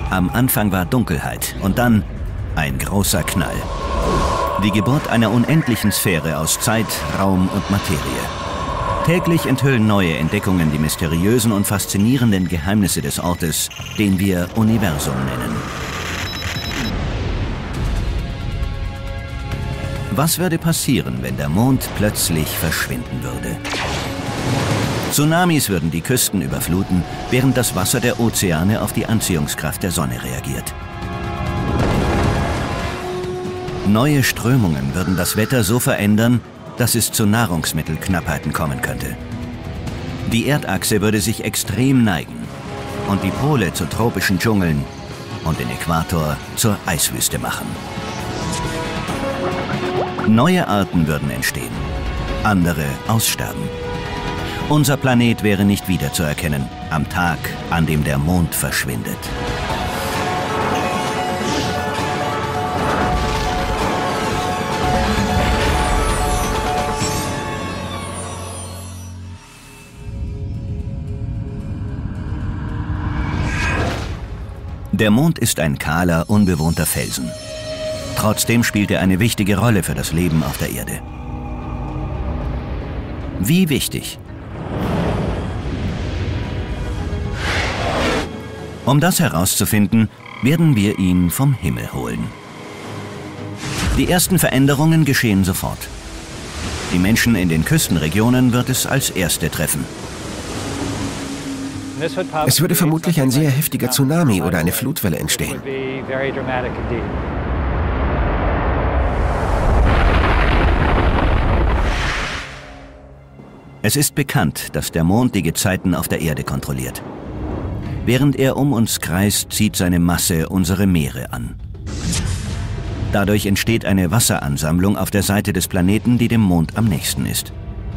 Am Anfang war Dunkelheit und dann ein großer Knall. Die Geburt einer unendlichen Sphäre aus Zeit, Raum und Materie. Täglich enthüllen neue Entdeckungen die mysteriösen und faszinierenden Geheimnisse des Ortes, den wir Universum nennen. Was würde passieren, wenn der Mond plötzlich verschwinden würde? Tsunamis würden die Küsten überfluten, während das Wasser der Ozeane auf die Anziehungskraft der Sonne reagiert. Neue Strömungen würden das Wetter so verändern, dass es zu Nahrungsmittelknappheiten kommen könnte. Die Erdachse würde sich extrem neigen und die Pole zu tropischen Dschungeln und den Äquator zur Eiswüste machen. Neue Arten würden entstehen, andere aussterben. Unser Planet wäre nicht wiederzuerkennen am Tag, an dem der Mond verschwindet. Der Mond ist ein kahler, unbewohnter Felsen. Trotzdem spielt er eine wichtige Rolle für das Leben auf der Erde. Wie wichtig? Um das herauszufinden, werden wir ihn vom Himmel holen. Die ersten Veränderungen geschehen sofort. Die Menschen in den Küstenregionen wird es als erste treffen. Es würde vermutlich ein sehr heftiger Tsunami oder eine Flutwelle entstehen. Es ist bekannt, dass der Mond die Gezeiten auf der Erde kontrolliert. Während er um uns kreist, zieht seine Masse unsere Meere an. Dadurch entsteht eine Wasseransammlung auf der Seite des Planeten, die dem Mond am nächsten ist.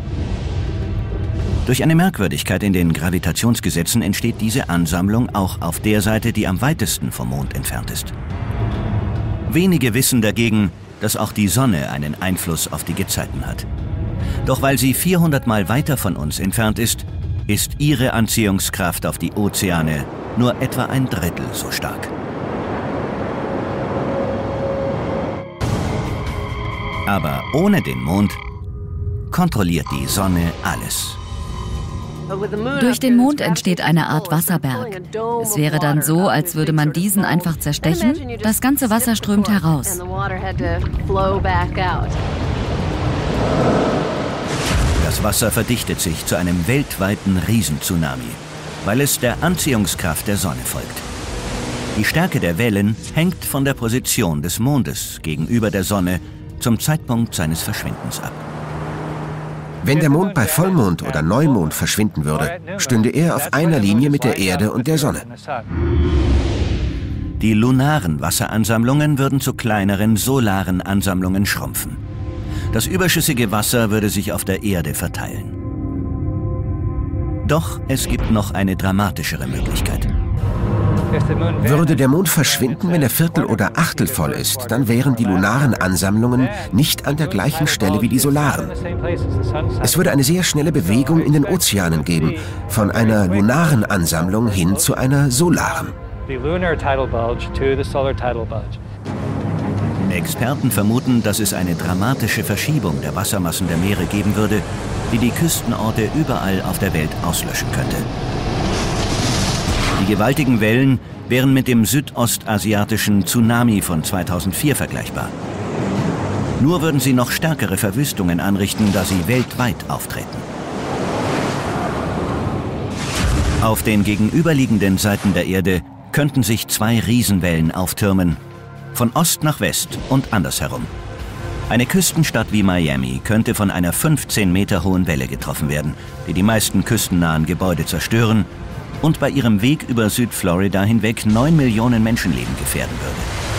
Durch eine Merkwürdigkeit in den Gravitationsgesetzen entsteht diese Ansammlung auch auf der Seite, die am weitesten vom Mond entfernt ist. Wenige wissen dagegen, dass auch die Sonne einen Einfluss auf die Gezeiten hat. Doch weil sie 400 Mal weiter von uns entfernt ist ihre Anziehungskraft auf die Ozeane nur etwa ein Drittel so stark. Aber ohne den Mond kontrolliert die Sonne alles. Durch den Mond entsteht eine Art Wasserberg. Es wäre dann so, als würde man diesen einfach zerstechen. Das ganze Wasser strömt heraus. Das Wasser verdichtet sich zu einem weltweiten Riesentsunami, weil es der Anziehungskraft der Sonne folgt. Die Stärke der Wellen hängt von der Position des Mondes gegenüber der Sonne zum Zeitpunkt seines Verschwindens ab. Wenn der Mond bei Vollmond oder Neumond verschwinden würde, stünde er auf einer Linie mit der Erde und der Sonne. Die lunaren Wasseransammlungen würden zu kleineren solaren Ansammlungen schrumpfen. Das überschüssige Wasser würde sich auf der Erde verteilen. Doch es gibt noch eine dramatischere Möglichkeit. Würde der Mond verschwinden, wenn er Viertel oder Achtel voll ist, dann wären die lunaren Ansammlungen nicht an der gleichen Stelle wie die solaren. Es würde eine sehr schnelle Bewegung in den Ozeanen geben, von einer lunaren Ansammlung hin zu einer solaren. Experten vermuten, dass es eine dramatische Verschiebung der Wassermassen der Meere geben würde, die die Küstenorte überall auf der Welt auslöschen könnte. Die gewaltigen Wellen wären mit dem südostasiatischen Tsunami von 2004 vergleichbar. Nur würden sie noch stärkere Verwüstungen anrichten, da sie weltweit auftreten. Auf den gegenüberliegenden Seiten der Erde könnten sich zwei Riesenwellen auftürmen, von Ost nach West und andersherum. Eine Küstenstadt wie Miami könnte von einer 15 Meter hohen Welle getroffen werden, die die meisten küstennahen Gebäude zerstören und bei ihrem Weg über Südflorida hinweg 9 Millionen Menschenleben gefährden würde.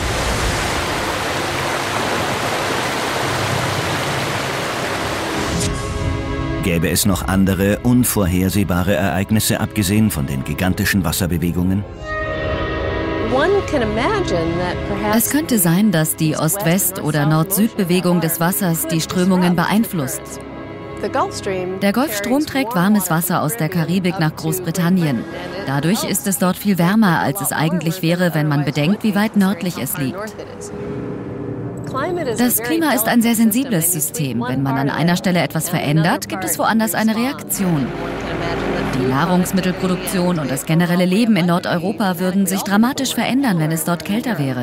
Gäbe es noch andere, unvorhersehbare Ereignisse, abgesehen von den gigantischen Wasserbewegungen? Es könnte sein, dass die Ost-West- oder Nord-Süd-Bewegung des Wassers die Strömungen beeinflusst. Der Golfstrom trägt warmes Wasser aus der Karibik nach Großbritannien. Dadurch ist es dort viel wärmer, als es eigentlich wäre, wenn man bedenkt, wie weit nördlich es liegt. Das Klima ist ein sehr sensibles System. Wenn man an einer Stelle etwas verändert, gibt es woanders eine Reaktion. Die Nahrungsmittelproduktion und das generelle Leben in Nordeuropa würden sich dramatisch verändern, wenn es dort kälter wäre.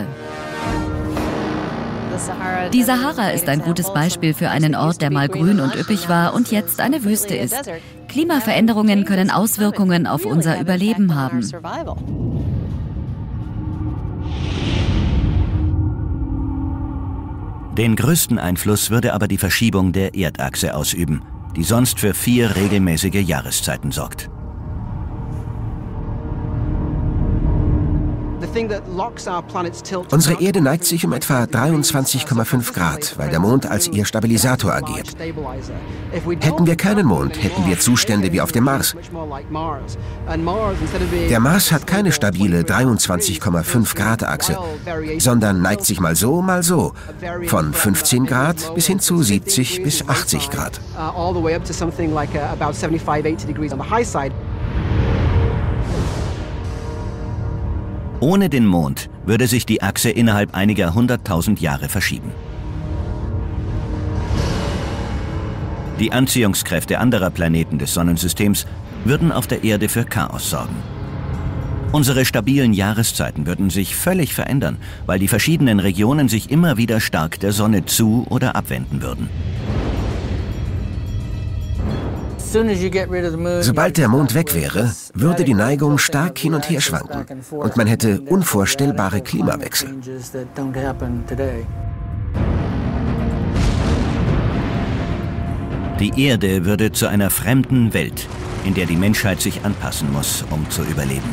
Die Sahara ist ein gutes Beispiel für einen Ort, der mal grün und üppig war und jetzt eine Wüste ist. Klimaveränderungen können Auswirkungen auf unser Überleben haben. Den größten Einfluss würde aber die Verschiebung der Erdachse ausüben, die sonst für 4 regelmäßige Jahreszeiten sorgt. Unsere Erde neigt sich um etwa 23,5 Grad, weil der Mond als ihr Stabilisator agiert. Hätten wir keinen Mond, hätten wir Zustände wie auf dem Mars. Der Mars hat keine stabile 23,5 Grad Achse, sondern neigt sich mal so, von 15 Grad bis hin zu 70 bis 80 Grad. Ohne den Mond würde sich die Achse innerhalb einiger 100.000 Jahre verschieben. Die Anziehungskräfte anderer Planeten des Sonnensystems würden auf der Erde für Chaos sorgen. Unsere stabilen Jahreszeiten würden sich völlig verändern, weil die verschiedenen Regionen sich immer wieder stark der Sonne zu- oder abwenden würden. Sobald der Mond weg wäre, würde die Neigung stark hin und her schwanken und man hätte unvorstellbare Klimawechsel. Die Erde würde zu einer fremden Welt, in der die Menschheit sich anpassen muss, um zu überleben.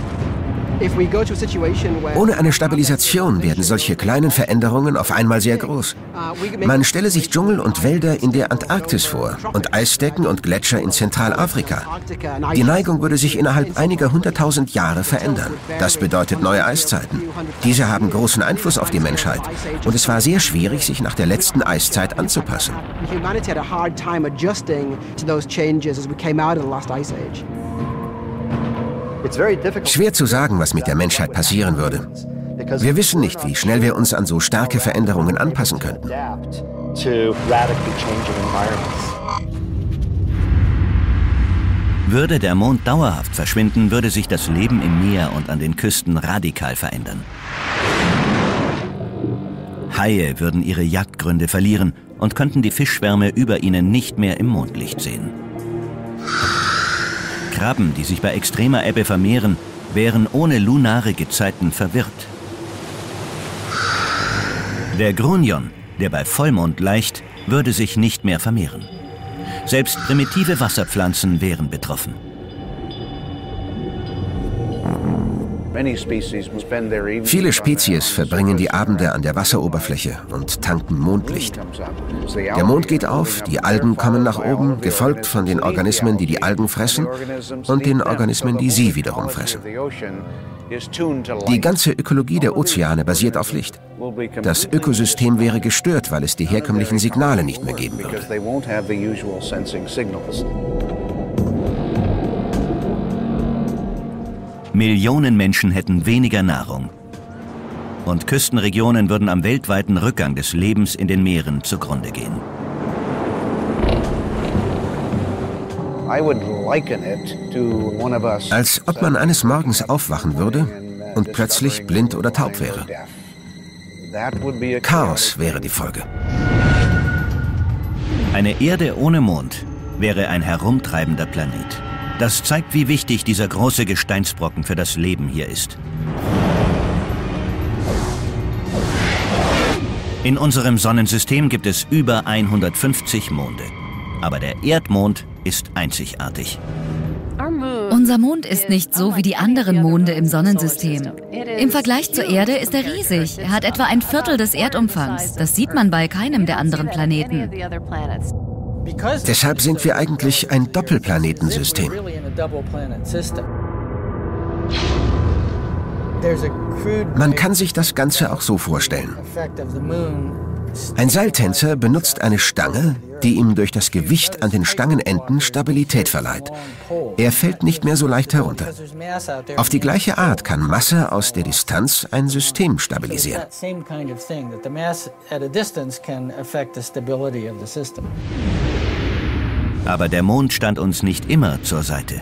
Ohne eine Stabilisation werden solche kleinen Veränderungen auf einmal sehr groß. Man stelle sich Dschungel und Wälder in der Antarktis vor und Eisdecken und Gletscher in Zentralafrika. Die Neigung würde sich innerhalb einiger 100.000 Jahre verändern. Das bedeutet neue Eiszeiten. Diese haben großen Einfluss auf die Menschheit. Und es war sehr schwierig, sich nach der letzten Eiszeit anzupassen. Schwer zu sagen, was mit der Menschheit passieren würde. Wir wissen nicht, wie schnell wir uns an so starke Veränderungen anpassen könnten. Würde der Mond dauerhaft verschwinden, würde sich das Leben im Meer und an den Küsten radikal verändern. Haie würden ihre Jagdgründe verlieren und könnten die Fischschwärme über ihnen nicht mehr im Mondlicht sehen. Krabben, die sich bei extremer Ebbe vermehren, wären ohne lunare Gezeiten verwirrt. Der Grunion, der bei Vollmond laicht, würde sich nicht mehr vermehren. Selbst primitive Wasserpflanzen wären betroffen. Viele Spezies verbringen die Abende an der Wasseroberfläche und tanken Mondlicht. Der Mond geht auf, die Algen kommen nach oben, gefolgt von den Organismen, die die Algen fressen, und den Organismen, die sie wiederum fressen. Die ganze Ökologie der Ozeane basiert auf Licht. Das Ökosystem wäre gestört, weil es die herkömmlichen Signale nicht mehr geben würde. Millionen Menschen hätten weniger Nahrung. Und Küstenregionen würden am weltweiten Rückgang des Lebens in den Meeren zugrunde gehen. Als ob man eines Morgens aufwachen würde und plötzlich blind oder taub wäre. Chaos wäre die Folge. Eine Erde ohne Mond wäre ein herumtreibender Planet. Das zeigt, wie wichtig dieser große Gesteinsbrocken für das Leben hier ist. In unserem Sonnensystem gibt es über 150 Monde. Aber der Erdmond ist einzigartig. Unser Mond ist nicht so wie die anderen Monde im Sonnensystem. Im Vergleich zur Erde ist er riesig. Er hat etwa 1/4 des Erdumfangs. Das sieht man bei keinem der anderen Planeten. Deshalb sind wir eigentlich ein Doppelplanetensystem. Man kann sich das Ganze auch so vorstellen. Ein Seiltänzer benutzt eine Stange, die ihm durch das Gewicht an den Stangenenden Stabilität verleiht. Er fällt nicht mehr so leicht herunter. Auf die gleiche Art kann Masse aus der Distanz ein System stabilisieren. Aber der Mond stand uns nicht immer zur Seite.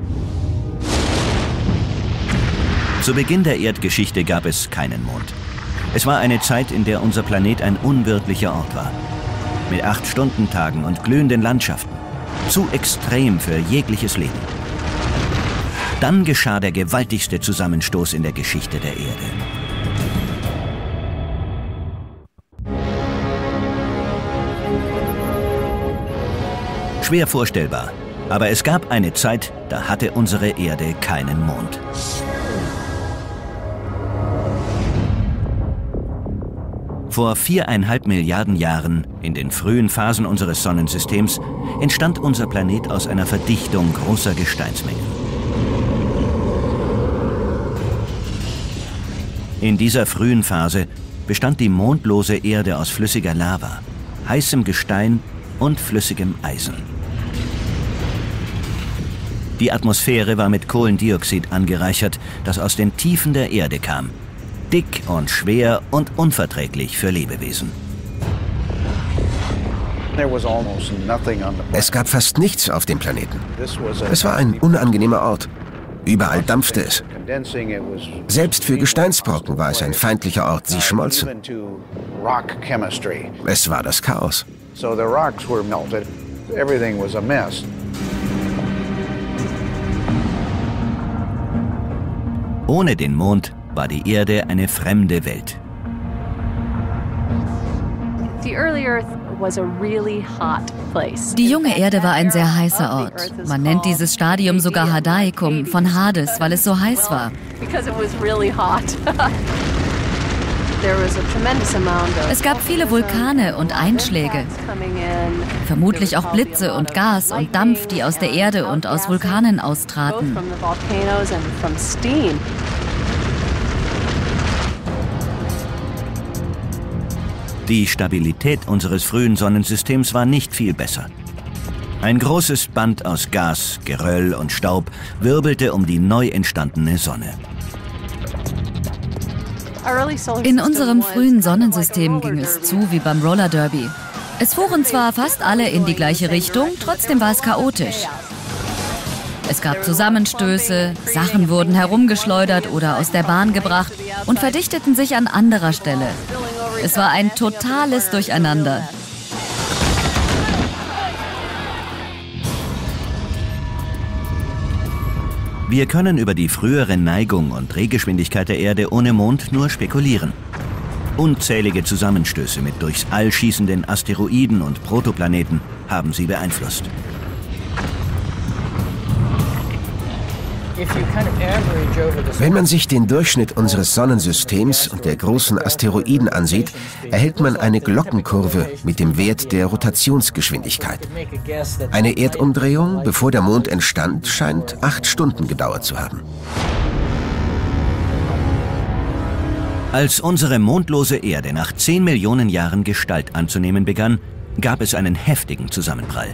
Zu Beginn der Erdgeschichte gab es keinen Mond. Es war eine Zeit, in der unser Planet ein unwirtlicher Ort war. Mit 8-Stunden-Tagen und glühenden Landschaften. Zu extrem für jegliches Leben. Dann geschah der gewaltigste Zusammenstoß in der Geschichte der Erde. Schwer vorstellbar, aber es gab eine Zeit, da hatte unsere Erde keinen Mond. Vor 4,5 Milliarden Jahren, in den frühen Phasen unseres Sonnensystems, entstand unser Planet aus einer Verdichtung großer Gesteinsmengen. In dieser frühen Phase bestand die mondlose Erde aus flüssiger Lava, heißem Gestein und flüssigem Eisen. Die Atmosphäre war mit Kohlendioxid angereichert, das aus den Tiefen der Erde kam. Dick und schwer und unverträglich für Lebewesen. Es gab fast nichts auf dem Planeten. Es war ein unangenehmer Ort. Überall dampfte es. Selbst für Gesteinsbrocken war es ein feindlicher Ort, sie schmolzen. Es war das Chaos. Ohne den Mond war die Erde eine fremde Welt. Die junge Erde war ein sehr heißer Ort. Man nennt dieses Stadium sogar Hadaikum, von Hades, weil es so heiß war. Es gab viele Vulkane und Einschläge. Vermutlich auch Blitze und Gas und Dampf, die aus der Erde und aus Vulkanen austraten. Die Stabilität unseres frühen Sonnensystems war nicht viel besser. Ein großes Band aus Gas, Geröll und Staub wirbelte um die neu entstandene Sonne. In unserem frühen Sonnensystem ging es zu wie beim Roller Derby. Es fuhren zwar fast alle in die gleiche Richtung, trotzdem war es chaotisch. Es gab Zusammenstöße, Sachen wurden herumgeschleudert oder aus der Bahn gebracht und verdichteten sich an anderer Stelle. Es war ein totales Durcheinander. Wir können über die frühere Neigung und Drehgeschwindigkeit der Erde ohne Mond nur spekulieren. Unzählige Zusammenstöße mit durchs All schießenden Asteroiden und Protoplaneten haben sie beeinflusst. Wenn man sich den Durchschnitt unseres Sonnensystems und der großen Asteroiden ansieht, erhält man eine Glockenkurve mit dem Wert der Rotationsgeschwindigkeit. Eine Erdumdrehung, bevor der Mond entstand, scheint 8 Stunden gedauert zu haben. Als unsere mondlose Erde nach 10 Millionen Jahren Gestalt anzunehmen begann, gab es einen heftigen Zusammenprall.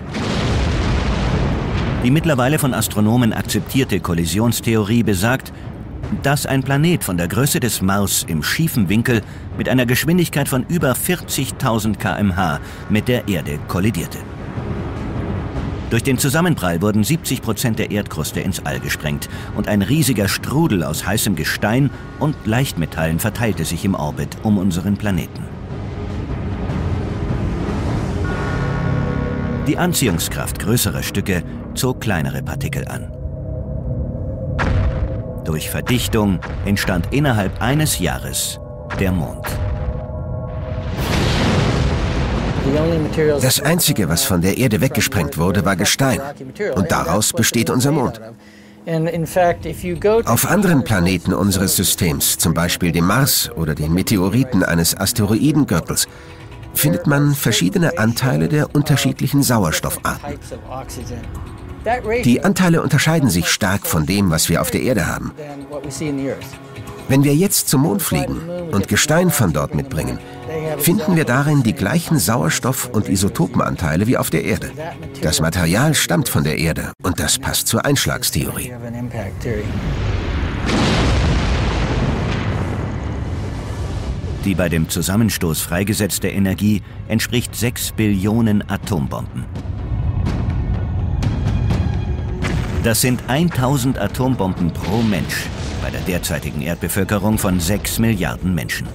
Die mittlerweile von Astronomen akzeptierte Kollisionstheorie besagt, dass ein Planet von der Größe des Mars im schiefen Winkel mit einer Geschwindigkeit von über 40.000 km/h mit der Erde kollidierte. Durch den Zusammenprall wurden 70% der Erdkruste ins All gesprengt und ein riesiger Strudel aus heißem Gestein und Leichtmetallen verteilte sich im Orbit um unseren Planeten. Die Anziehungskraft größerer Stücke zog kleinere Partikel an. Durch Verdichtung entstand innerhalb eines Jahres der Mond. Das Einzige, was von der Erde weggesprengt wurde, war Gestein. Und daraus besteht unser Mond. Auf anderen Planeten unseres Systems, zum Beispiel dem Mars oder den Meteoriten eines Asteroidengürtels, findet man verschiedene Anteile der unterschiedlichen Sauerstoffarten. Die Anteile unterscheiden sich stark von dem, was wir auf der Erde haben. Wenn wir jetzt zum Mond fliegen und Gestein von dort mitbringen, finden wir darin die gleichen Sauerstoff- und Isotopenanteile wie auf der Erde. Das Material stammt von der Erde und das passt zur Einschlagstheorie. Die bei dem Zusammenstoß freigesetzte Energie entspricht 6 Billionen Atombomben. Das sind 1000 Atombomben pro Mensch bei der derzeitigen Erdbevölkerung von 6 Milliarden Menschen.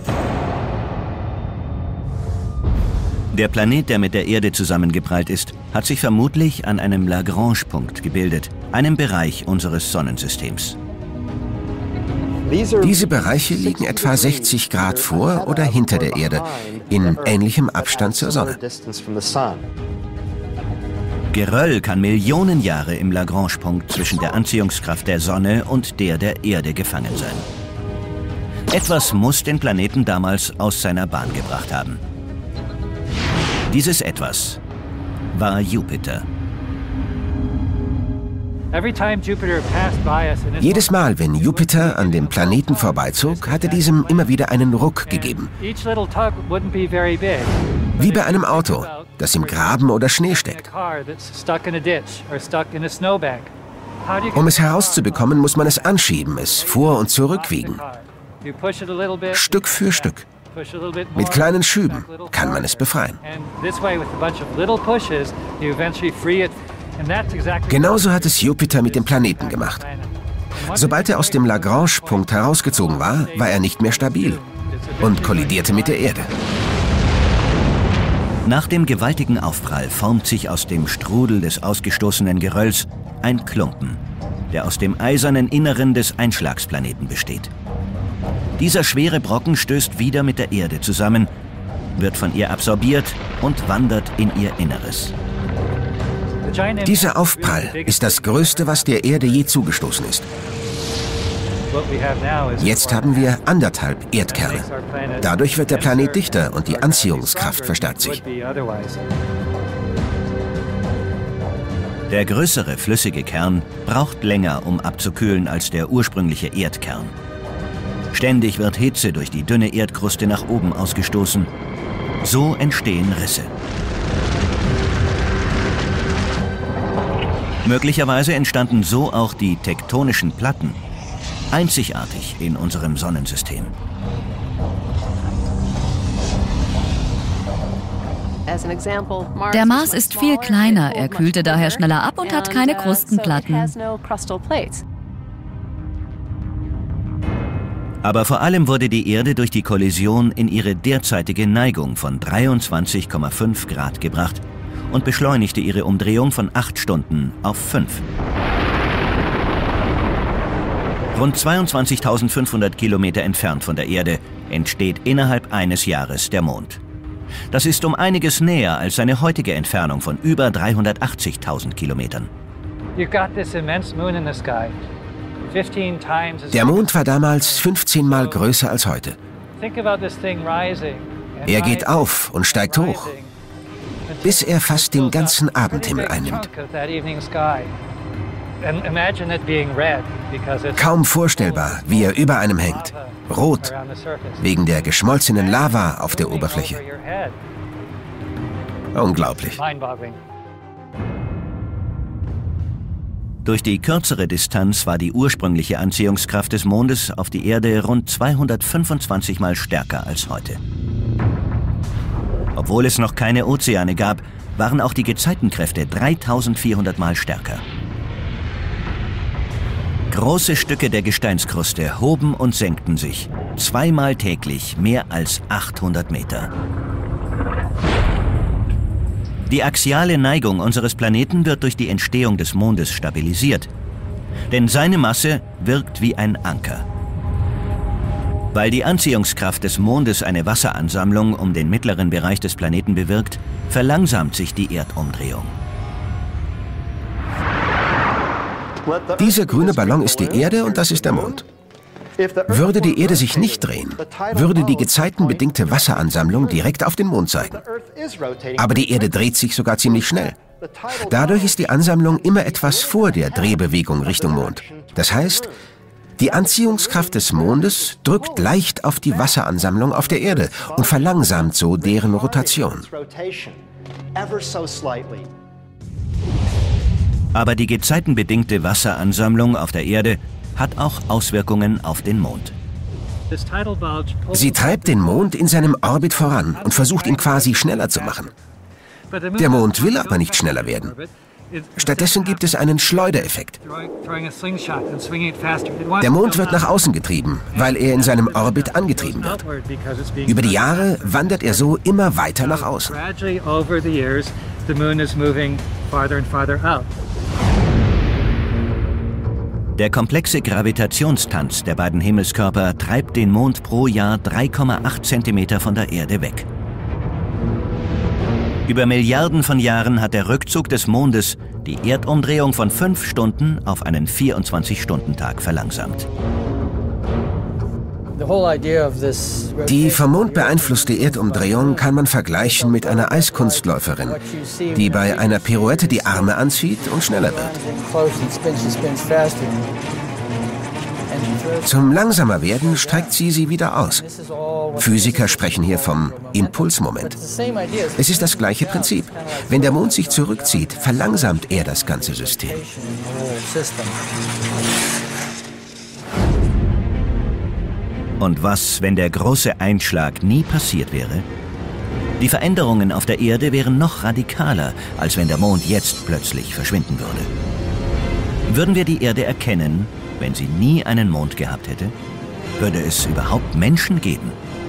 Der Planet, der mit der Erde zusammengeprallt ist, hat sich vermutlich an einem Lagrange-Punkt gebildet, einem Bereich unseres Sonnensystems. Diese Bereiche liegen etwa 60 Grad vor oder hinter der Erde, in ähnlichem Abstand zur Sonne. Geröll kann Millionen Jahre im Lagrange-Punkt zwischen der Anziehungskraft der Sonne und der Erde gefangen sein. Etwas muss den Planeten damals aus seiner Bahn gebracht haben. Dieses Etwas war Jupiter. Jedes Mal, wenn Jupiter an dem Planeten vorbeizog, hatte diesem immer wieder einen Ruck gegeben. Wie bei einem Auto, das im Graben oder Schnee steckt. Um es herauszubekommen, muss man es anschieben, es vor- und zurückwiegen. Stück für Stück. Mit kleinen Schüben kann man es befreien. Genauso hat es Jupiter mit dem Planeten gemacht. Sobald er aus dem Lagrange-Punkt herausgezogen war, war er nicht mehr stabil und kollidierte mit der Erde. Nach dem gewaltigen Aufprall formt sich aus dem Strudel des ausgestoßenen Gerölls ein Klumpen, der aus dem eisernen Inneren des Einschlagsplaneten besteht. Dieser schwere Brocken stößt wieder mit der Erde zusammen, wird von ihr absorbiert und wandert in ihr Inneres. Dieser Aufprall ist das Größte, was der Erde je zugestoßen ist. Jetzt haben wir 1,5 Erdkerne. Dadurch wird der Planet dichter und die Anziehungskraft verstärkt sich. Der größere flüssige Kern braucht länger, um abzukühlen, als der ursprüngliche Erdkern. Ständig wird Hitze durch die dünne Erdkruste nach oben ausgestoßen. So entstehen Risse. Möglicherweise entstanden so auch die tektonischen Platten, einzigartig in unserem Sonnensystem. Der Mars ist viel kleiner, er kühlte daher schneller ab und hat keine Krustenplatten. Aber vor allem wurde die Erde durch die Kollision in ihre derzeitige Neigung von 23,5 Grad gebracht und beschleunigte ihre Umdrehung von 8 Stunden auf 5. Rund 22.500 Kilometer entfernt von der Erde entsteht innerhalb eines Jahres der Mond. Das ist um einiges näher als seine heutige Entfernung von über 380.000 Kilometern. Der Mond war damals 15 Mal größer als heute. Er geht auf und steigt hoch, bis er fast den ganzen Abendhimmel einnimmt. Kaum vorstellbar, wie er über einem hängt. Rot, wegen der geschmolzenen Lava auf der Oberfläche. Unglaublich. Durch die kürzere Distanz war die ursprüngliche Anziehungskraft des Mondes auf die Erde rund 225 Mal stärker als heute. Obwohl es noch keine Ozeane gab, waren auch die Gezeitenkräfte 3400 Mal stärker. Große Stücke der Gesteinskruste hoben und senkten sich, zweimal täglich mehr als 800 Meter. Die axiale Neigung unseres Planeten wird durch die Entstehung des Mondes stabilisiert, denn seine Masse wirkt wie ein Anker. Weil die Anziehungskraft des Mondes eine Wasseransammlung um den mittleren Bereich des Planeten bewirkt, verlangsamt sich die Erdumdrehung. Dieser grüne Ballon ist die Erde und das ist der Mond. Würde die Erde sich nicht drehen, würde die gezeitenbedingte Wasseransammlung direkt auf den Mond zeigen. Aber die Erde dreht sich sogar ziemlich schnell. Dadurch ist die Ansammlung immer etwas vor der Drehbewegung Richtung Mond. Das heißt, Die Anziehungskraft des Mondes drückt leicht auf die Wasseransammlung auf der Erde und verlangsamt so deren Rotation. Aber die gezeitenbedingte Wasseransammlung auf der Erde hat auch Auswirkungen auf den Mond. Sie treibt den Mond in seinem Orbit voran und versucht ihn quasi schneller zu machen. Der Mond will aber nicht schneller werden. Stattdessen gibt es einen Schleudereffekt. Der Mond wird nach außen getrieben, weil er in seinem Orbit angetrieben wird. Über die Jahre wandert er so immer weiter nach außen. Der komplexe Gravitationstanz der beiden Himmelskörper treibt den Mond pro Jahr 3,8 Zentimeter von der Erde weg. Über Milliarden von Jahren hat der Rückzug des Mondes die Erdumdrehung von 5 Stunden auf einen 24-Stunden-Tag verlangsamt. Die vom Mond beeinflusste Erdumdrehung kann man vergleichen mit einer Eiskunstläuferin, die bei einer Pirouette die Arme anzieht und schneller wird. Zum Langsamerwerden streckt sie wieder aus. Physiker sprechen hier vom Impulsmoment. Es ist das gleiche Prinzip. Wenn der Mond sich zurückzieht, verlangsamt er das ganze System. Und was, wenn der große Einschlag nie passiert wäre? Die Veränderungen auf der Erde wären noch radikaler, als wenn der Mond jetzt plötzlich verschwinden würde. Würden wir die Erde erkennen, wenn sie nie einen Mond gehabt hätte? Würde es überhaupt Menschen geben?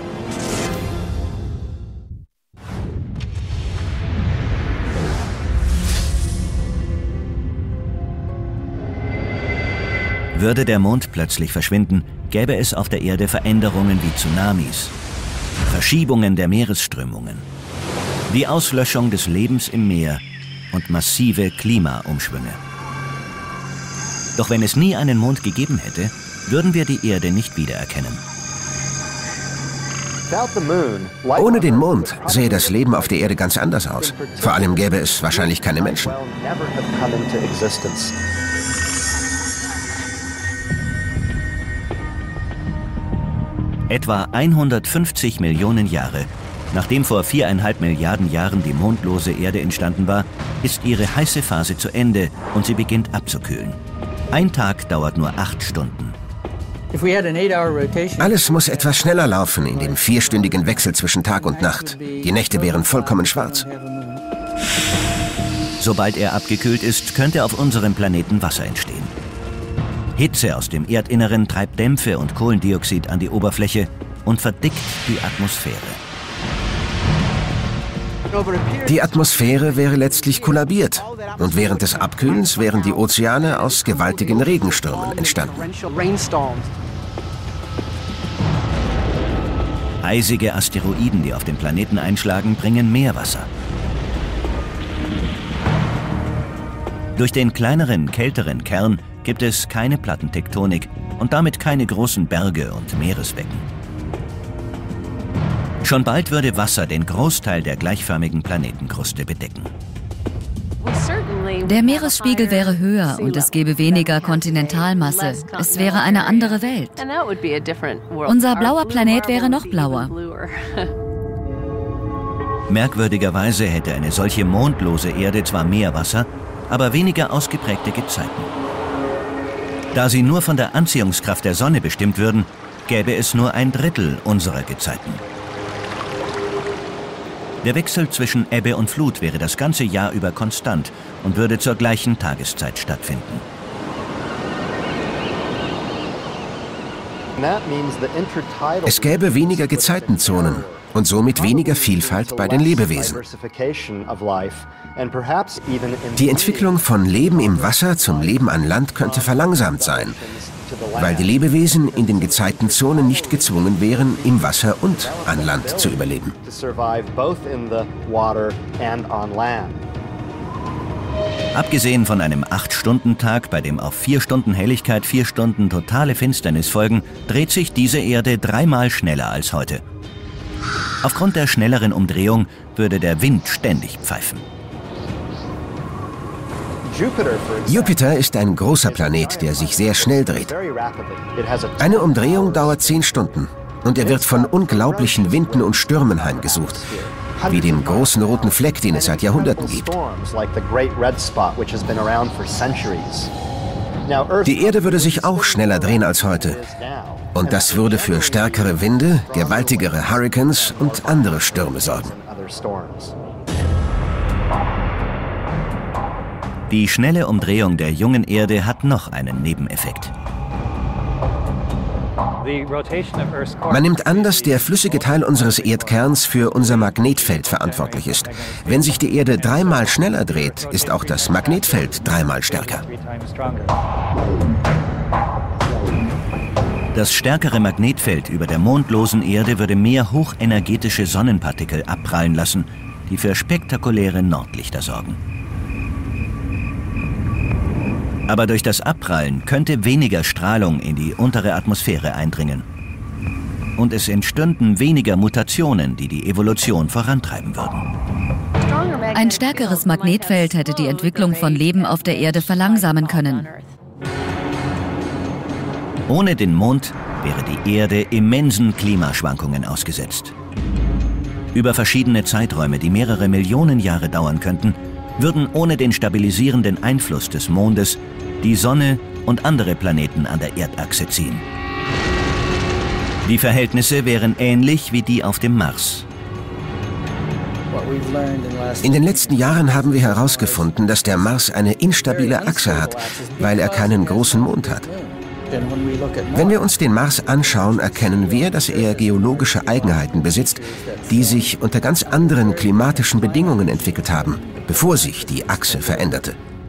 Würde der Mond plötzlich verschwinden, gäbe es auf der Erde Veränderungen wie Tsunamis, Verschiebungen der Meeresströmungen, die Auslöschung des Lebens im Meer und massive Klimaumschwünge. Doch wenn es nie einen Mond gegeben hätte, würden wir die Erde nicht wiedererkennen. Ohne den Mond sähe das Leben auf der Erde ganz anders aus. Vor allem gäbe es wahrscheinlich keine Menschen. Etwa 150 Millionen Jahre, nachdem vor 4,5 Milliarden Jahren die mondlose Erde entstanden war, ist ihre heiße Phase zu Ende und sie beginnt abzukühlen. Ein Tag dauert nur 8 Stunden. Alles muss etwas schneller laufen in dem 4-stündigen Wechsel zwischen Tag und Nacht. Die Nächte wären vollkommen schwarz. Sobald er abgekühlt ist, könnte auf unserem Planeten Wasser entstehen. Hitze aus dem Erdinneren treibt Dämpfe und Kohlendioxid an die Oberfläche und verdickt die Atmosphäre. Die Atmosphäre wäre letztlich kollabiert und während des Abkühlens wären die Ozeane aus gewaltigen Regenstürmen entstanden. Eisige Asteroiden, die auf den Planeten einschlagen, bringen Meerwasser. Durch den kleineren, kälteren Kern gibt es keine Plattentektonik und damit keine großen Berge und Meeresbecken. Schon bald würde Wasser den Großteil der gleichförmigen Planetenkruste bedecken. Der Meeresspiegel wäre höher und es gäbe weniger Kontinentalmasse. Es wäre eine andere Welt. Unser blauer Planet wäre noch blauer. Merkwürdigerweise hätte eine solche mondlose Erde zwar mehr Wasser, aber weniger ausgeprägte Gezeiten. Da sie nur von der Anziehungskraft der Sonne bestimmt würden, gäbe es nur 1/3 unserer Gezeiten. Der Wechsel zwischen Ebbe und Flut wäre das ganze Jahr über konstant und würde zur gleichen Tageszeit stattfinden. Es gäbe weniger Gezeitenzonen und somit weniger Vielfalt bei den Lebewesen. Die Entwicklung von Leben im Wasser zum Leben an Land könnte verlangsamt sein, weil die Lebewesen in den Gezeitenzonen nicht gezwungen wären, im Wasser und an Land zu überleben. Abgesehen von einem 8-Stunden-Tag, bei dem auf 4 Stunden Helligkeit 4 Stunden totale Finsternis folgen, dreht sich diese Erde 3-mal schneller als heute. Aufgrund der schnelleren Umdrehung würde der Wind ständig pfeifen. Jupiter ist ein großer Planet, der sich sehr schnell dreht. Eine Umdrehung dauert 10 Stunden und er wird von unglaublichen Winden und Stürmen heimgesucht, wie dem großen roten Fleck, den es seit Jahrhunderten gibt. Die Erde würde sich auch schneller drehen als heute. Und das würde für stärkere Winde, gewaltigere Hurrikans und andere Stürme sorgen. Die schnelle Umdrehung der jungen Erde hat noch einen Nebeneffekt. Man nimmt an, dass der flüssige Teil unseres Erdkerns für unser Magnetfeld verantwortlich ist. Wenn sich die Erde 3-mal schneller dreht, ist auch das Magnetfeld 3-mal stärker. Das stärkere Magnetfeld über der mondlosen Erde würde mehr hochenergetische Sonnenpartikel abprallen lassen, die für spektakuläre Nordlichter sorgen. Aber durch das Abprallen könnte weniger Strahlung in die untere Atmosphäre eindringen. Und es entstünden weniger Mutationen, die die Evolution vorantreiben würden. Ein stärkeres Magnetfeld hätte die Entwicklung von Leben auf der Erde verlangsamen können. Ohne den Mond wäre die Erde immensen Klimaschwankungen ausgesetzt. Über verschiedene Zeiträume, die mehrere Millionen Jahre dauern könnten, würden ohne den stabilisierenden Einfluss des Mondes die Sonne und andere Planeten an der Erdachse ziehen. Die Verhältnisse wären ähnlich wie die auf dem Mars. In den letzten Jahren haben wir herausgefunden, dass der Mars eine instabile Achse hat, weil er keinen großen Mond hat. Wenn wir uns den Mars anschauen, erkennen wir, dass er geologische Eigenheiten besitzt, die sich unter ganz anderen klimatischen Bedingungen entwickelt haben, bevor sich die Achse veränderte.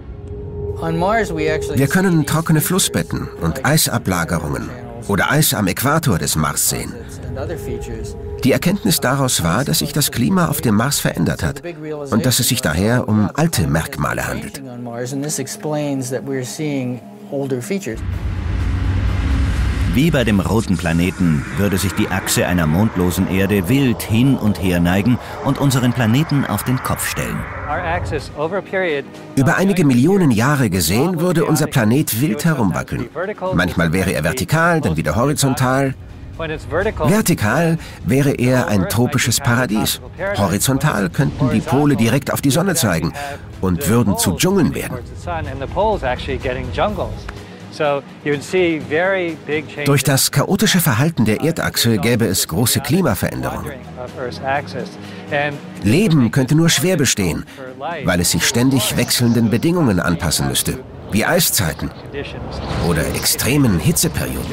Wir können trockene Flussbetten und Eisablagerungen oder Eis am Äquator des Mars sehen. Die Erkenntnis daraus war, dass sich das Klima auf dem Mars verändert hat und dass es sich daher um alte Merkmale handelt. Wie bei dem roten Planeten würde sich die Achse einer mondlosen Erde wild hin und her neigen und unseren Planeten auf den Kopf stellen. Über einige Millionen Jahre gesehen würde unser Planet wild herumwackeln. Manchmal wäre er vertikal, dann wieder horizontal. Vertikal wäre er ein tropisches Paradies. Horizontal könnten die Pole direkt auf die Sonne zeigen und würden zu Dschungeln werden. Durch das chaotische Verhalten der Erdachse gäbe es große Klimaveränderungen. Leben könnte nur schwer bestehen, weil es sich ständig wechselnden Bedingungen anpassen müsste, wie Eiszeiten oder extremen Hitzeperioden.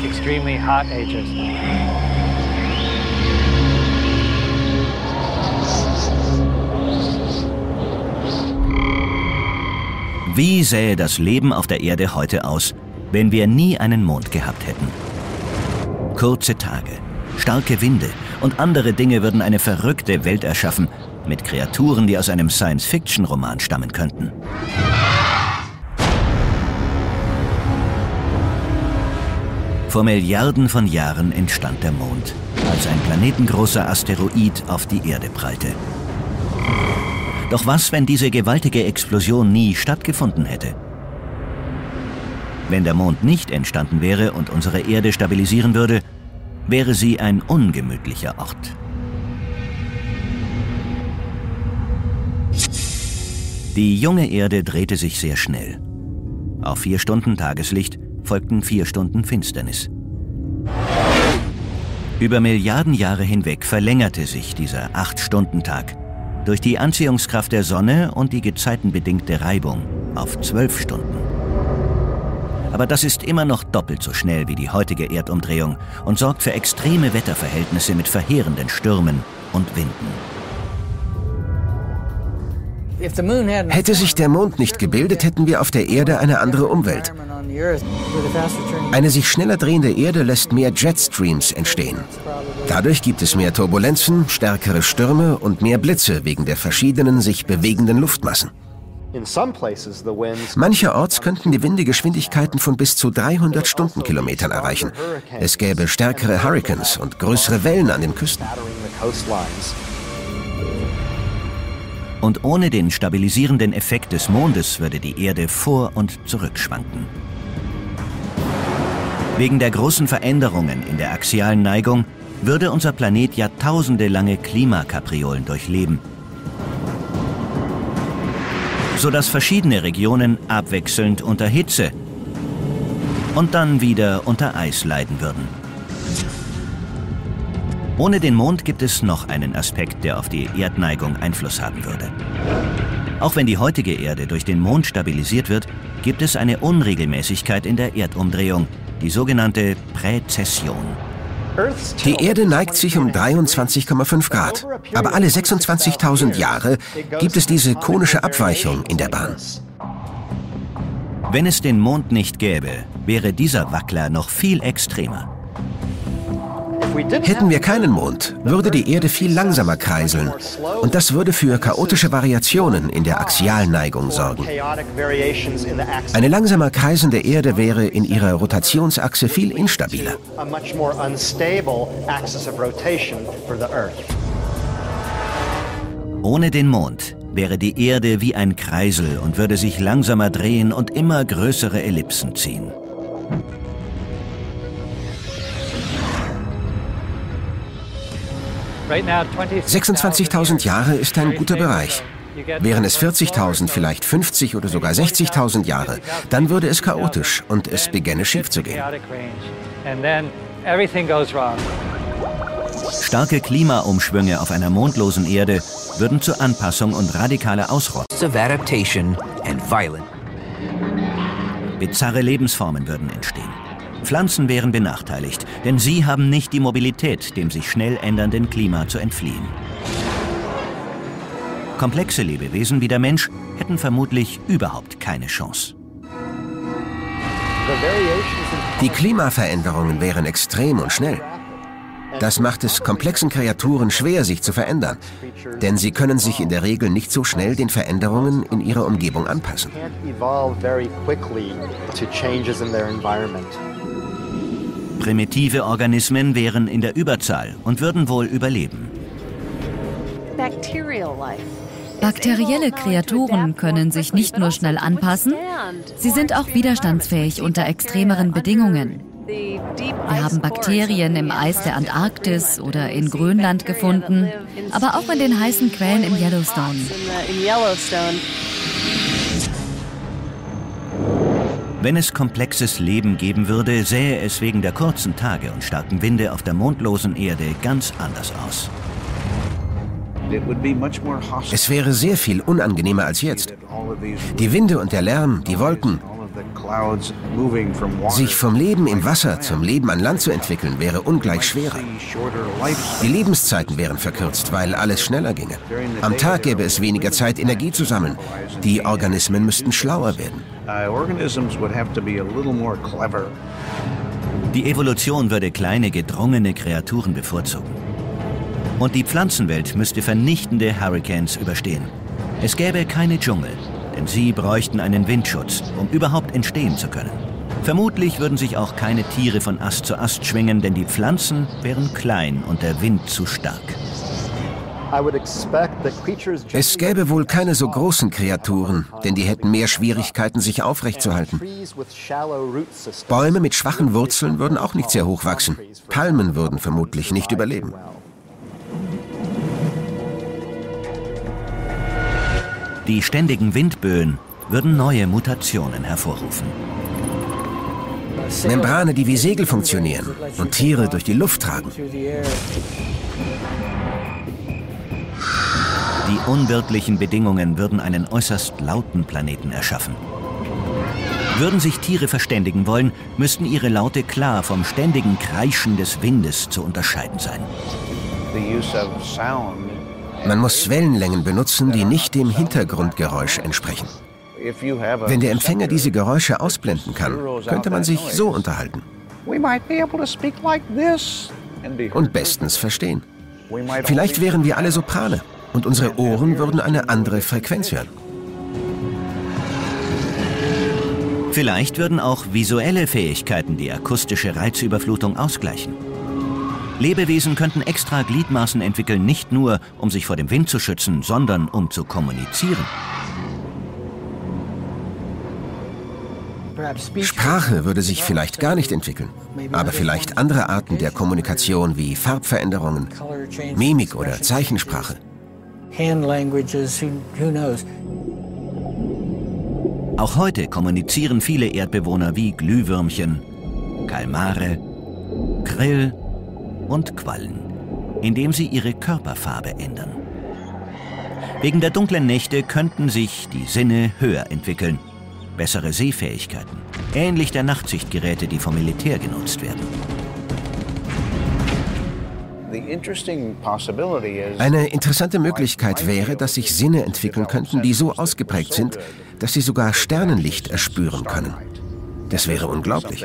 Wie sähe das Leben auf der Erde heute aus, wenn wir nie einen Mond gehabt hätten? Kurze Tage, starke Winde und andere Dinge würden eine verrückte Welt erschaffen, mit Kreaturen, die aus einem Science-Fiction-Roman stammen könnten. Vor Milliarden von Jahren entstand der Mond, als ein planetengroßer Asteroid auf die Erde prallte. Doch was, wenn diese gewaltige Explosion nie stattgefunden hätte? Wenn der Mond nicht entstanden wäre und unsere Erde stabilisieren würde, wäre sie ein ungemütlicher Ort. Die junge Erde drehte sich sehr schnell. Auf 4 Stunden Tageslicht folgten 4 Stunden Finsternis. Über Milliarden Jahre hinweg verlängerte sich dieser 8-Stunden-Tag durch die Anziehungskraft der Sonne und die gezeitenbedingte Reibung auf 12 Stunden. Aber das ist immer noch doppelt so schnell wie die heutige Erdumdrehung und sorgt für extreme Wetterverhältnisse mit verheerenden Stürmen und Winden. Hätte sich der Mond nicht gebildet, hätten wir auf der Erde eine andere Umwelt. Eine sich schneller drehende Erde lässt mehr Jetstreams entstehen. Dadurch gibt es mehr Turbulenzen, stärkere Stürme und mehr Blitze wegen der verschiedenen sich bewegenden Luftmassen. Mancherorts könnten die Winde Geschwindigkeiten von bis zu 300 Stundenkilometern erreichen. Es gäbe stärkere Hurrikans und größere Wellen an den Küsten. Und ohne den stabilisierenden Effekt des Mondes würde die Erde vor- und zurückschwanken. Wegen der großen Veränderungen in der axialen Neigung würde unser Planet jahrtausendelange Klimakapriolen durchleben, sodass verschiedene Regionen abwechselnd unter Hitze und dann wieder unter Eis leiden würden. Ohne den Mond gibt es noch einen Aspekt, der auf die Erdneigung Einfluss haben würde. Auch wenn die heutige Erde durch den Mond stabilisiert wird, gibt es eine Unregelmäßigkeit in der Erdumdrehung, die sogenannte Präzession. Die Erde neigt sich um 23,5 Grad. Aber alle 26.000 Jahre gibt es diese konische Abweichung in der Bahn. Wenn es den Mond nicht gäbe, wäre dieser Wackler noch viel extremer. Hätten wir keinen Mond, würde die Erde viel langsamer kreiseln. Und das würde für chaotische Variationen in der axialen Neigung sorgen. Eine langsamer kreisende Erde wäre in ihrer Rotationsachse viel instabiler. Ohne den Mond wäre die Erde wie ein Kreisel und würde sich langsamer drehen und immer größere Ellipsen ziehen. – 26.000 Jahre ist ein guter Bereich. Wären es 40.000, vielleicht 50 oder sogar 60.000 Jahre, dann würde es chaotisch und es begänne schief zu gehen. Starke Klimaumschwünge auf einer mondlosen Erde würden zur Anpassung und radikaler Ausrottung. Bizarre Lebensformen würden entstehen. Pflanzen wären benachteiligt, denn sie haben nicht die Mobilität, dem sich schnell ändernden Klima zu entfliehen. Komplexe Lebewesen wie der Mensch hätten vermutlich überhaupt keine Chance. Die Klimaveränderungen wären extrem und schnell. Das macht es komplexen Kreaturen schwer, sich zu verändern, denn sie können sich in der Regel nicht so schnell den Veränderungen in ihrer Umgebung anpassen. Primitive Organismen wären in der Überzahl und würden wohl überleben. Bakterielle Kreaturen können sich nicht nur schnell anpassen, sie sind auch widerstandsfähig unter extremeren Bedingungen. Wir haben Bakterien im Eis der Antarktis oder in Grönland gefunden, aber auch in den heißen Quellen im Yellowstone. Wenn es komplexes Leben geben würde, sähe es wegen der kurzen Tage und starken Winde auf der mondlosen Erde ganz anders aus. Es wäre sehr viel unangenehmer als jetzt. Die Winde und der Lärm, die Wolken. Sich vom Leben im Wasser zum Leben an Land zu entwickeln, wäre ungleich schwerer. Die Lebenszeiten wären verkürzt, weil alles schneller ginge. Am Tag gäbe es weniger Zeit, Energie zu sammeln. Die Organismen müssten schlauer werden. Die Evolution würde kleine, gedrungene Kreaturen bevorzugen. Und die Pflanzenwelt müsste vernichtende Hurrikans überstehen. Es gäbe keine Dschungel, denn sie bräuchten einen Windschutz, um überhaupt entstehen zu können. Vermutlich würden sich auch keine Tiere von Ast zu Ast schwingen, denn die Pflanzen wären klein und der Wind zu stark. Es gäbe wohl keine so großen Kreaturen, denn die hätten mehr Schwierigkeiten, sich aufrechtzuerhalten. Bäume mit schwachen Wurzeln würden auch nicht sehr hoch wachsen. Palmen würden vermutlich nicht überleben. Die ständigen Windböen würden neue Mutationen hervorrufen. Membrane, die wie Segel funktionieren und Tiere durch die Luft tragen. Die unwirtlichen Bedingungen würden einen äußerst lauten Planeten erschaffen. Würden sich Tiere verständigen wollen, müssten ihre Laute klar vom ständigen Kreischen des Windes zu unterscheiden sein. Man muss Wellenlängen benutzen, die nicht dem Hintergrundgeräusch entsprechen. Wenn der Empfänger diese Geräusche ausblenden kann, könnte man sich so unterhalten. Und bestens verstehen. Vielleicht wären wir alle Soprane und unsere Ohren würden eine andere Frequenz hören. Vielleicht würden auch visuelle Fähigkeiten die akustische Reizüberflutung ausgleichen. Lebewesen könnten extra Gliedmaßen entwickeln, nicht nur, um sich vor dem Wind zu schützen, sondern um zu kommunizieren. Sprache würde sich vielleicht gar nicht entwickeln, aber vielleicht andere Arten der Kommunikation wie Farbveränderungen, Mimik oder Zeichensprache. Auch heute kommunizieren viele Erdbewohner wie Glühwürmchen, Kalmare, Krill und Quallen, indem sie ihre Körperfarbe ändern. Wegen der dunklen Nächte könnten sich die Sinne höher entwickeln. Bessere Sehfähigkeiten, ähnlich der Nachtsichtgeräte, die vom Militär genutzt werden. Eine interessante Möglichkeit wäre, dass sich Sinne entwickeln könnten, die so ausgeprägt sind, dass sie sogar Sternenlicht erspüren können. Das wäre unglaublich.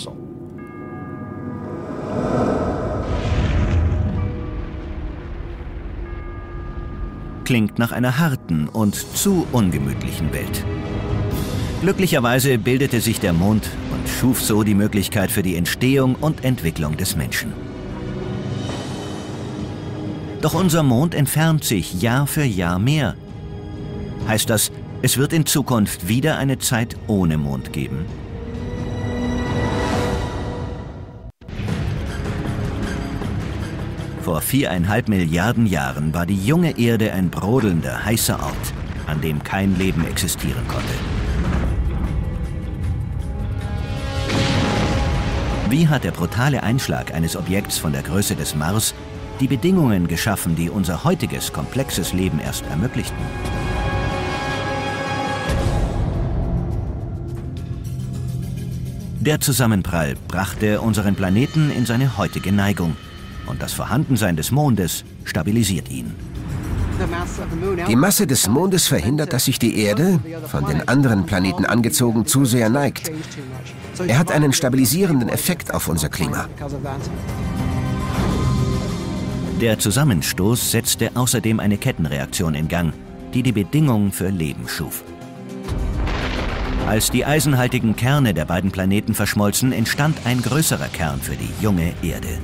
Klingt nach einer harten und zu ungemütlichen Welt. Glücklicherweise bildete sich der Mond und schuf so die Möglichkeit für die Entstehung und Entwicklung des Menschen. Doch unser Mond entfernt sich Jahr für Jahr mehr. Heißt das, es wird in Zukunft wieder eine Zeit ohne Mond geben? Vor 4,5 Milliarden Jahren war die junge Erde ein brodelnder, heißer Ort, an dem kein Leben existieren konnte. Wie hat der brutale Einschlag eines Objekts von der Größe des Mars die Bedingungen geschaffen, die unser heutiges komplexes Leben erst ermöglichten? Der Zusammenprall brachte unseren Planeten in seine heutige Neigung und das Vorhandensein des Mondes stabilisiert ihn. Die Masse des Mondes verhindert, dass sich die Erde, von den anderen Planeten angezogen, zu sehr neigt. Er hat einen stabilisierenden Effekt auf unser Klima. Der Zusammenstoß setzte außerdem eine Kettenreaktion in Gang, die die Bedingungen für Leben schuf. Als die eisenhaltigen Kerne der beiden Planeten verschmolzen, entstand ein größerer Kern für die junge Erde.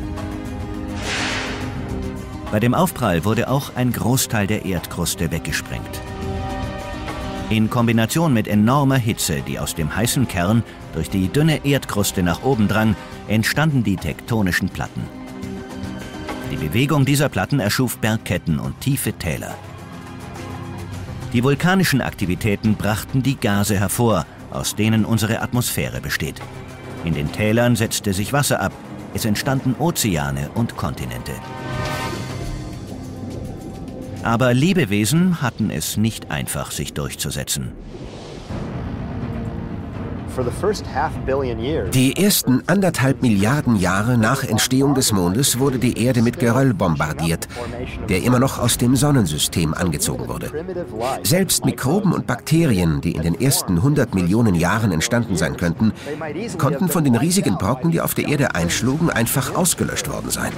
Bei dem Aufprall wurde auch ein Großteil der Erdkruste weggesprengt. In Kombination mit enormer Hitze, die aus dem heißen Kern durch die dünne Erdkruste nach oben drang, entstanden die tektonischen Platten. Die Bewegung dieser Platten erschuf Bergketten und tiefe Täler. Die vulkanischen Aktivitäten brachten die Gase hervor, aus denen unsere Atmosphäre besteht. In den Tälern setzte sich Wasser ab, es entstanden Ozeane und Kontinente. Aber Lebewesen hatten es nicht einfach, sich durchzusetzen. Die ersten 1,5 Milliarden Jahre nach Entstehung des Mondes wurde die Erde mit Geröll bombardiert, der immer noch aus dem Sonnensystem angezogen wurde. Selbst Mikroben und Bakterien, die in den ersten 100 Millionen Jahren entstanden sein könnten, konnten von den riesigen Brocken, die auf der Erde einschlugen, einfach ausgelöscht worden sein.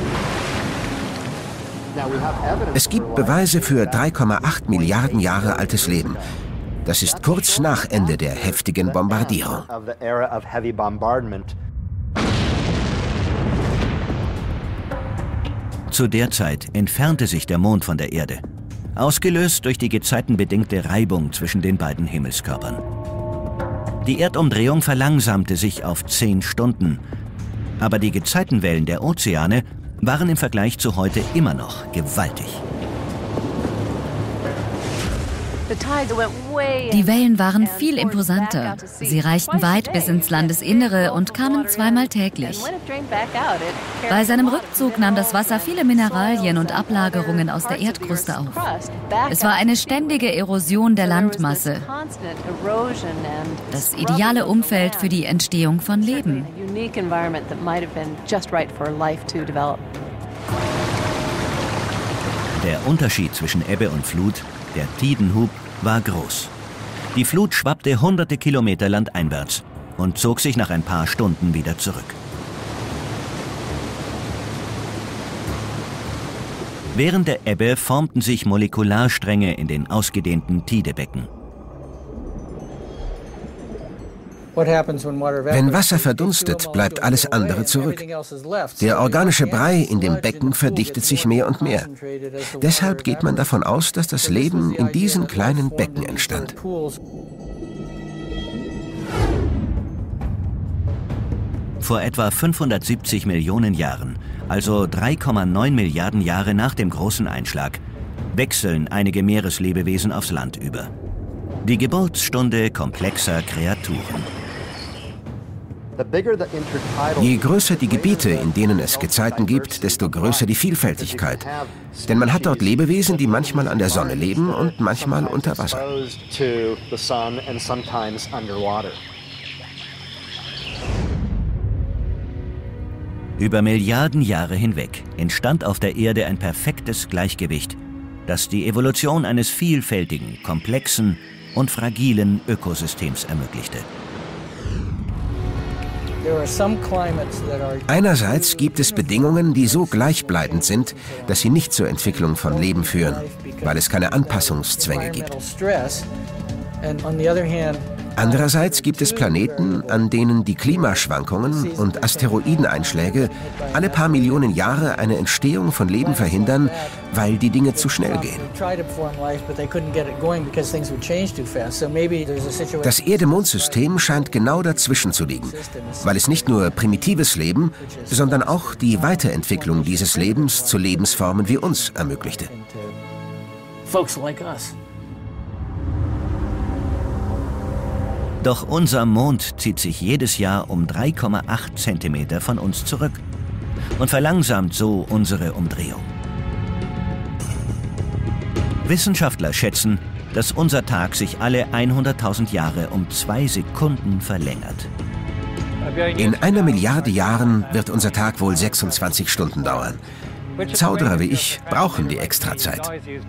Es gibt Beweise für 3,8 Milliarden Jahre altes Leben. Das ist kurz nach Ende der heftigen Bombardierung. Zu der Zeit entfernte sich der Mond von der Erde, ausgelöst durch die gezeitenbedingte Reibung zwischen den beiden Himmelskörpern. Die Erdumdrehung verlangsamte sich auf 10 Stunden, aber die Gezeitenwellen der Ozeane waren im Vergleich zu heute immer noch gewaltig. Die Wellen waren viel imposanter. Sie reichten weit bis ins Landesinnere und kamen zweimal täglich. Bei seinem Rückzug nahm das Wasser viele Mineralien und Ablagerungen aus der Erdkruste auf. Es war eine ständige Erosion der Landmasse. Das ideale Umfeld für die Entstehung von Leben. Der Unterschied zwischen Ebbe und Flut, der Tidenhub, war groß. Die Flut schwappte hunderte Kilometer landeinwärts und zog sich nach ein paar Stunden wieder zurück. Während der Ebbe formten sich Molekularstränge in den ausgedehnten Tidebecken. Wenn Wasser verdunstet, bleibt alles andere zurück. Der organische Brei in dem Becken verdichtet sich mehr und mehr. Deshalb geht man davon aus, dass das Leben in diesen kleinen Becken entstand. Vor etwa 570 Millionen Jahren, also 3,9 Milliarden Jahre nach dem großen Einschlag, wechseln einige Meereslebewesen aufs Land über. Die Geburtsstunde komplexer Kreaturen. Je größer die Gebiete, in denen es Gezeiten gibt, desto größer die Vielfältigkeit. Denn man hat dort Lebewesen, die manchmal an der Sonne leben und manchmal unter Wasser. Über Milliarden Jahre hinweg entstand auf der Erde ein perfektes Gleichgewicht, das die Evolution eines vielfältigen, komplexen und fragilen Ökosystems ermöglichte. Einerseits gibt es Bedingungen, die so gleichbleibend sind, dass sie nicht zur Entwicklung von Leben führen, weil es keine Anpassungszwänge gibt. Andererseits gibt es Planeten, an denen die Klimaschwankungen und Asteroideneinschläge alle paar Millionen Jahre eine Entstehung von Leben verhindern, weil die Dinge zu schnell gehen. Das Erde-Mond-System scheint genau dazwischen zu liegen, weil es nicht nur primitives Leben, sondern auch die Weiterentwicklung dieses Lebens zu Lebensformen wie uns ermöglichte. Doch unser Mond zieht sich jedes Jahr um 3,8 Zentimeter von uns zurück und verlangsamt so unsere Umdrehung. Wissenschaftler schätzen, dass unser Tag sich alle 100.000 Jahre um 2 Sekunden verlängert. In 1 Milliarde Jahren wird unser Tag wohl 26 Stunden dauern. Zauderer wie ich brauchen die Extrazeit.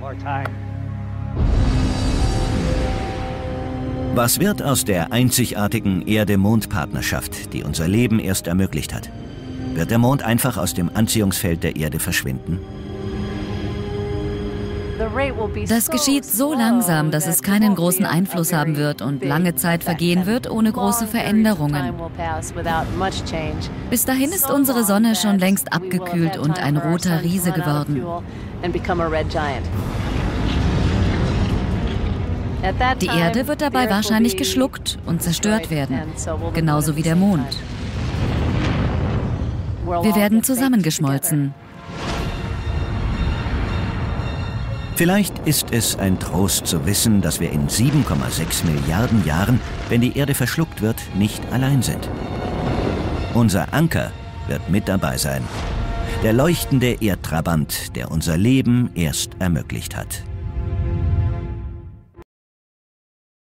Was wird aus der einzigartigen Erde-Mond-Partnerschaft, die unser Leben erst ermöglicht hat? Wird der Mond einfach aus dem Anziehungsfeld der Erde verschwinden? Das geschieht so langsam, dass es keinen großen Einfluss haben wird und lange Zeit vergehen wird ohne große Veränderungen. Bis dahin ist unsere Sonne schon längst abgekühlt und ein roter Riese geworden. Die Erde wird dabei wahrscheinlich geschluckt und zerstört werden, genauso wie der Mond. Wir werden zusammengeschmolzen. Vielleicht ist es ein Trost zu wissen, dass wir in 7,6 Milliarden Jahren, wenn die Erde verschluckt wird, nicht allein sind. Unser Anker wird mit dabei sein. Der leuchtende Erdtrabant, der unser Leben erst ermöglicht hat.